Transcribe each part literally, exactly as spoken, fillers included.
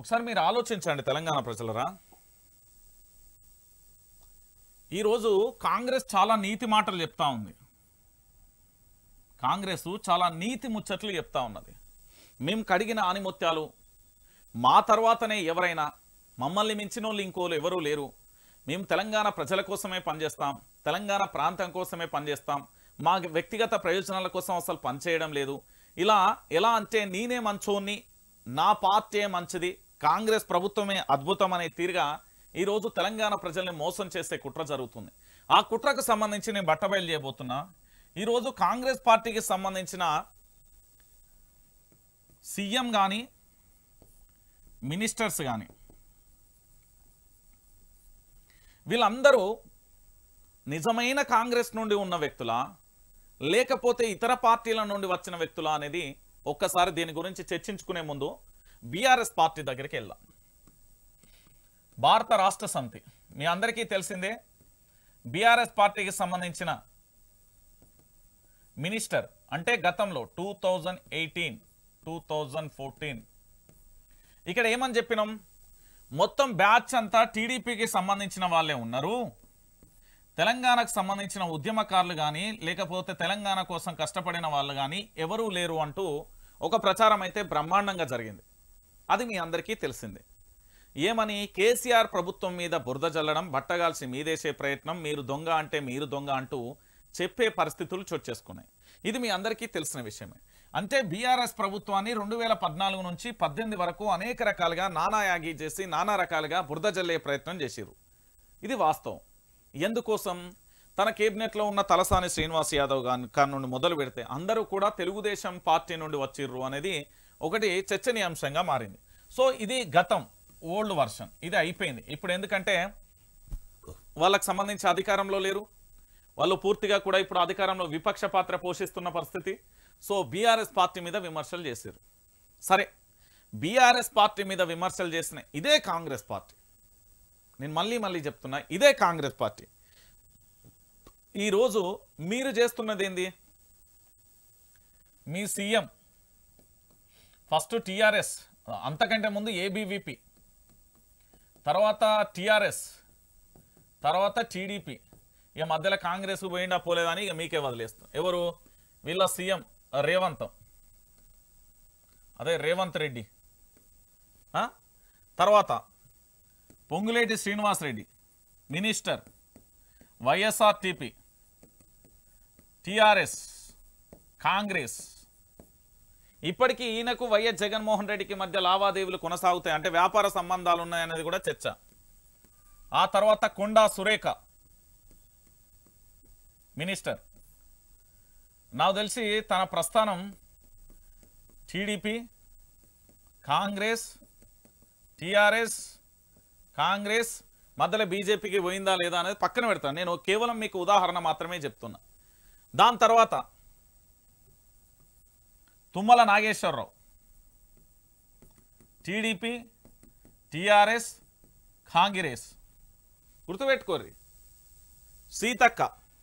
ఒకసారి మీరు ఆలోచించండి తెలంగాణ ప్రజలరా. ఈరోజు కాంగ్రెస్ చాలా నీతి మాటలు చెప్తా ఉంది. కాంగ్రెస్ చాలా నీతి ముచ్చట్లు చెప్తా ఉన్నది. మేము కడిగిన ఆనిముత్యాలు, మా తర్వాతనే ఎవరైనా, మమ్మల్ని మించిన వాళ్ళు ఇంకోళ్ళు ఎవరూ లేరు, మేము తెలంగాణ ప్రజల కోసమే పనిచేస్తాం, తెలంగాణ ప్రాంతం కోసమే పనిచేస్తాం, మా వ్యక్తిగత ప్రయోజనాల కోసం అసలు పనిచేయడం లేదు. ఇలా ఎలా అంటే నేనే మంచోన్ని, నా పార్టీ మంచిది, కాంగ్రెస్ ప్రభుత్వమే అద్భుతం అనే తీరుగా ఈరోజు తెలంగాణ ప్రజల్ని మోసం చేసే కుట్ర జరుగుతుంది. ఆ కుట్రకు సంబంధించి నేను బట్టబయలు చేయబోతున్నా. ఈరోజు కాంగ్రెస్ పార్టీకి సంబంధించిన సీఎం కానీ మినిస్టర్స్ కానీ వీళ్ళందరూ నిజమైన కాంగ్రెస్ నుండి ఉన్న వ్యక్తులా లేకపోతే ఇతర పార్టీల నుండి వచ్చిన వ్యక్తులా అనేది ఒక్కసారి దీని గురించి చర్చించుకునే ముందు బీఆర్ఎస్ పార్టీ దగ్గరికి వెళ్దాం. భారత రాష్ట్ర సమితి మీ అందరికీ తెలిసిందే. బీఆర్ఎస్ పార్టీకి సంబంధించిన మినిస్టర్ అంటే గతంలో two thousand eighteen two thousand fourteen ఇక్కడ ఏమని చెప్పినాం, మొత్తం బ్యాచ్ అంతా టీడీపీకి సంబంధించిన వాళ్ళే ఉన్నారు, తెలంగాణకు సంబంధించిన ఉద్యమకారులు కానీ లేకపోతే తెలంగాణ కోసం కష్టపడిన వాళ్ళు కానీ ఎవరూ లేరు అంటూ ఒక ప్రచారం అయితే బ్రహ్మాండంగా జరిగింది. అది మీ అందరికీ తెలిసిందే. ఏమని, కేసీఆర్ ప్రభుత్వం మీద బురద జల్లడం, బట్టగాల్సి మీదేసే ప్రయత్నం, మీరు దొంగ అంటే మీరు దొంగ అంటూ చెప్పే పరిస్థితులు చోటు చేసుకున్నాయి. ఇది మీ అందరికీ తెలిసిన విషయమే. అంటే బీఆర్ఎస్ ప్రభుత్వాన్ని రెండు వేల పద్నాలుగు నుంచి పద్దెనిమిది వరకు అనేక రకాలుగా నానా యాగి చేసి నానా రకాలుగా బురద జల్లే ప్రయత్నం చేసిరు. ఇది వాస్తవం. ఎందుకోసం, తన కేబినెట్లో ఉన్న తలసాని శ్రీనివాస్ యాదవ్ గారి నుండి మొదలు పెడితే అందరూ కూడా తెలుగుదేశం పార్టీ నుండి వచ్చిర్రు అనేది ఒకటి చర్చనీయాంశంగా మారింది. సో ఇది గతం, ఓల్డ్ వర్షన్, ఇది అయిపోయింది. ఇప్పుడు ఎందుకంటే వాళ్ళకి సంబంధించి అధికారంలో లేరు, వాళ్ళు పూర్తిగా కూడా ఇప్పుడు అధికారంలో విపక్ష పాత్ర పోషిస్తున్న పరిస్థితి. సో బీఆర్ఎస్ పార్టీ మీద విమర్శలు చేశారు. సరే, బీఆర్ఎస్ పార్టీ మీద విమర్శలు చేసిన ఇదే కాంగ్రెస్ పార్టీ, నేను మళ్ళీ మళ్ళీ చెప్తున్నా, ఇదే కాంగ్రెస్ పార్టీ ఈరోజు మీరు చేస్తున్నది ఏంది, మీ సీఎం ఫస్ట్ టీఆర్ఎస్, అంతకంటే ముందు ఏబీవీపీ, తర్వాత టీఆర్ఎస్, తర్వాత టీడీపీ, ఇక మధ్యలో కాంగ్రెస్ పోయిండా పోలేదని ఇక మీకే వదిలేస్తాం. ఎవరు, వీళ్ళ సీఎం రేవంత్, అదే రేవంత్ రెడ్డి, తర్వాత Ponguleti Srinivasa Reddy minister, YSRTP, TRS, Congress. ఇప్పటికీ ఈయనకు వైఎస్ జగన్మోహన్ రెడ్డికి మధ్య లావాదేవీలు కొనసాగుతాయి, అంటే వ్యాపార సంబంధాలు ఉన్నాయనేది కూడా చర్చ. ఆ తర్వాత కొండా సురేఖ మినిస్టర్, నాకు తెలిసి తన ప్రస్థానం టీడీపీ, కాంగ్రెస్, టీఆర్ఎస్, కాంగ్రెస్ మధ్యలో బీజేపీకి పోయిందా లేదా అనేది పక్కన పెడతాను. నేను కేవలం మీకు ఉదాహరణ మాత్రమే చెప్తున్నా. దాని తర్వాత తుమ్మల నాగేశ్వరరావు టీడీపీ, టీఆర్ఎస్, కాంగ్రెస్, గుర్తుపెట్టుకోర్రి. సీతక్క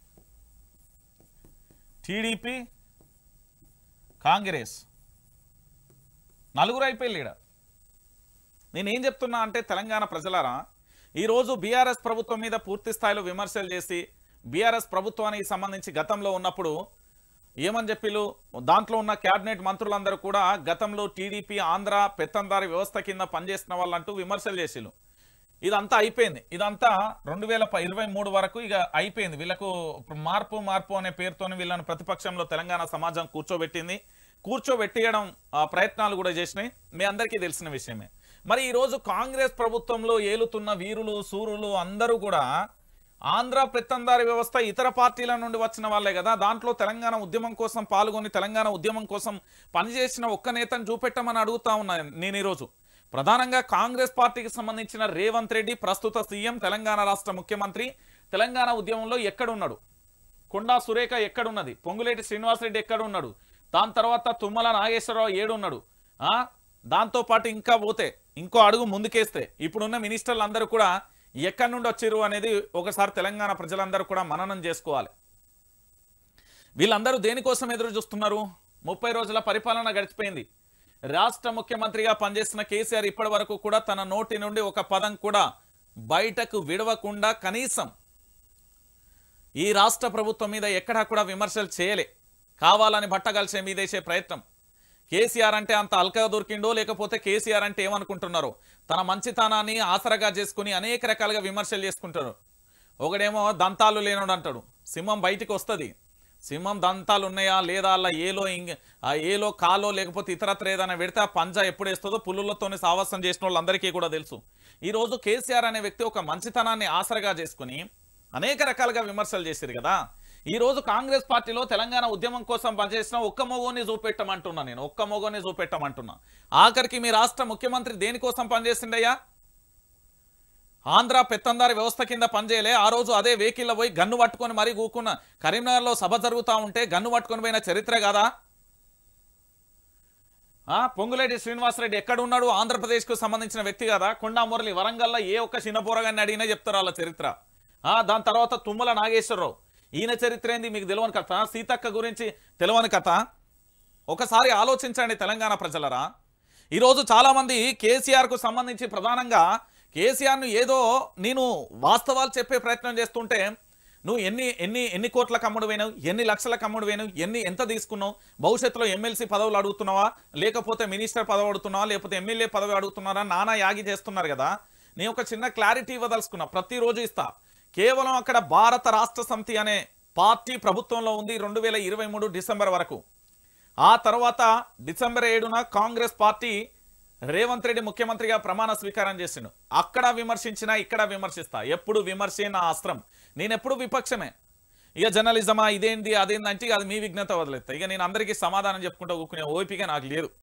టీడీపీ, కాంగ్రెస్, నలుగురు అయిపోయి లీడర్. నేనేం చెప్తున్నా అంటే తెలంగాణ ప్రజలారా, ఈరోజు బీఆర్ఎస్ ప్రభుత్వం మీద పూర్తి స్థాయిలో విమర్శలు చేసి బీఆర్ఎస్ ప్రభుత్వానికి సంబంధించి గతంలో ఉన్నప్పుడు ఏమని చెప్పిలు, దాంట్లో ఉన్న క్యాబినెట్ మంత్రులందరూ కూడా గతంలో టీడీపీ ఆంధ్ర పెత్తందారి వ్యవస్థ కింద పనిచేసిన వాళ్ళంటూ విమర్శలు చేసిలు. ఇదంతా అయిపోయింది. ఇదంతా రెండు వేల ఇరవై మూడు వరకు ఇక అయిపోయింది. వీళ్ళకు మార్పు మార్పు అనే పేరుతోని వీళ్ళని ప్రతిపక్షంలో తెలంగాణ సమాజం కూర్చోబెట్టింది. కూర్చోబెట్టియడం ప్రయత్నాలు కూడా చేసినాయి, మీ అందరికీ తెలిసిన విషయమే. మరి ఈరోజు కాంగ్రెస్ ప్రభుత్వంలో ఏలుతున్న వీరులు సూరులు అందరూ కూడా ఆంధ్ర పెత్తందారి వ్యవస్థ ఇతర పార్టీల నుండి వచ్చిన వాళ్ళే కదా. దాంట్లో తెలంగాణ ఉద్యమం కోసం పాల్గొని తెలంగాణ ఉద్యమం కోసం పనిచేసిన ఒక్క నేతను చూపెట్టమని అడుగుతా ఉన్నాను నేను ఈరోజు. ప్రధానంగా కాంగ్రెస్ పార్టీకి సంబంధించిన రేవంత్ రెడ్డి ప్రస్తుత సీఎం, తెలంగాణ రాష్ట్ర ముఖ్యమంత్రి, తెలంగాణ ఉద్యమంలో ఎక్కడున్నాడు? కొండా సురేఖ ఎక్కడున్నది? పొంగులేటి శ్రీనివాసరెడ్డి ఎక్కడున్నాడు? దాని తర్వాత తుమ్మల నాగేశ్వరరావు ఏడున్నాడు? దాంతోపాటు ఇంకా పోతే ఇంకో అడుగు ముందుకేస్తే ఇప్పుడున్న మినిస్టర్లు అందరూ కూడా ఎక్కడి నుండి వచ్చారు అనేది ఒకసారి తెలంగాణ ప్రజలందరూ కూడా మననం చేసుకోవాలి. వీళ్ళందరూ దేనికోసం ఎదురు చూస్తున్నారు? ముప్పై రోజుల పరిపాలన గడిచిపోయింది. రాష్ట్ర ముఖ్యమంత్రిగా పనిచేస్తున్న కేసీఆర్ ఇప్పటి వరకు కూడా తన నోటి నుండి ఒక పదం కూడా బయటకు విడవకుండా కనీసం ఈ రాష్ట్ర ప్రభుత్వం మీద ఎక్కడా కూడా విమర్శలు చేయలే. కావాలని బట్టగలిసే మీదేసే ప్రయత్నం. కేసీఆర్ అంటే అంత అల్కగా దొరికిండో లేకపోతే కేసీఆర్ అంటే ఏమనుకుంటున్నారో తన మంచితనాన్ని ఆసరగా చేసుకుని అనేక రకాలుగా విమర్శలు చేసుకుంటారు. ఒకడేమో దంతాలు లేనోడు అంటాడు. సింహం బయటికి వస్తుంది. సింహం దంతాలు ఉన్నాయా లేదా అలా ఏలో ఇంగ ఆ ఏలో కాలో లేకపోతే ఇతరత్ర ఏదైనా పెడితే ఆ పంజా ఎప్పుడు వేస్తుందో పుల్లులతోనే సావాసం చేసిన వాళ్ళందరికీ కూడా తెలుసు. ఈరోజు కేసీఆర్ అనే వ్యక్తి ఒక మంచితనాన్ని ఆసరగా చేసుకుని అనేక రకాలుగా విమర్శలు చేశారు కదా. ఈ రోజు కాంగ్రెస్ పార్టీలో తెలంగాణ ఉద్యమం కోసం పనిచేసిన ఒక్క మొగోని చూపెట్టమంటున్నా. నేను ఒక్క మొగోని చూపెట్టమంటున్నా. ఆఖరికి మీ రాష్ట్ర ముఖ్యమంత్రి దేనికోసం పనిచేసిండయ్యా? ఆంధ్ర పెత్తందారి వ్యవస్థ కింద పనిచేయలే. ఆ రోజు అదే వెహికల్లో పోయి గన్ను పట్టుకొని మరీ కూకున్న కరీంనగర్లో సభ జరుగుతూ ఉంటే గన్ను పట్టుకొని పోయిన చరిత్ర కదా. పొంగులేటి శ్రీనివాసరెడ్డి ఎక్కడున్నాడు? ఆంధ్రప్రదేశ్కు సంబంధించిన వ్యక్తి కదా. కొండా మురళి వరంగల్లో ఏ ఒక్క చిన్నపోరగాన్ని అడిగినా చెప్తారు వాళ్ళ చరిత్ర. దాని తర్వాత తుమ్మల నాగేశ్వరరావు, ఈయన చరిత్ర ఏంది మీకు తెలియని కథ. సీతక్క గురించి తెలియని కథ. ఒకసారి ఆలోచించండి తెలంగాణ ప్రజలరా. ఈరోజు చాలామంది కేసీఆర్కు సంబంధించి ప్రధానంగా కేసీఆర్ను ఏదో నేను వాస్తవాలు చెప్పే ప్రయత్నం చేస్తుంటే నువ్వు ఎన్ని ఎన్ని ఎన్ని కోట్ల కమ్ముడు పోయినావు, ఎన్ని లక్షల కమ్ముడు పోయినావు, ఎన్ని ఎంత తీసుకున్నావు, భవిష్యత్తులో ఎమ్మెల్సీ పదవులు అడుగుతున్నావా లేకపోతే మినిస్టర్ పదవి అడుగుతున్నావా లేకపోతే ఎమ్మెల్యే పదవి అడుగుతున్నారా నానా యాగి చేస్తున్నారు కదా. నేను ఒక చిన్న క్లారిటీ ఇవ్వదలుచుకున్నా. ప్రతిరోజు ఇస్తా. కేవలం అక్కడ భారత రాష్ట్ర సమితి అనే పార్టీ ప్రభుత్వంలో ఉంది రెండు వేల ఇరవై మూడు డిసెంబర్ వరకు. ఆ తర్వాత డిసెంబర్ ఏడున కాంగ్రెస్ పార్టీ రేవంత్ రెడ్డి ముఖ్యమంత్రిగా ప్రమాణ స్వీకారం చేసిండు. అక్కడ విమర్శించినా ఇక్కడ విమర్శిస్తా. ఎప్పుడు విమర్శే నా అస్త్రం. నేను ఎప్పుడు విపక్షమే. ఇక జర్నలిజమా ఇదేంటి అదేంటి అంటే అది మీ విఘ్నత వదిలేస్తా. ఇక నేను అందరికీ సమాధానం చెప్పుకుంటూ కూకునే ఓపిక నాకు లేదు.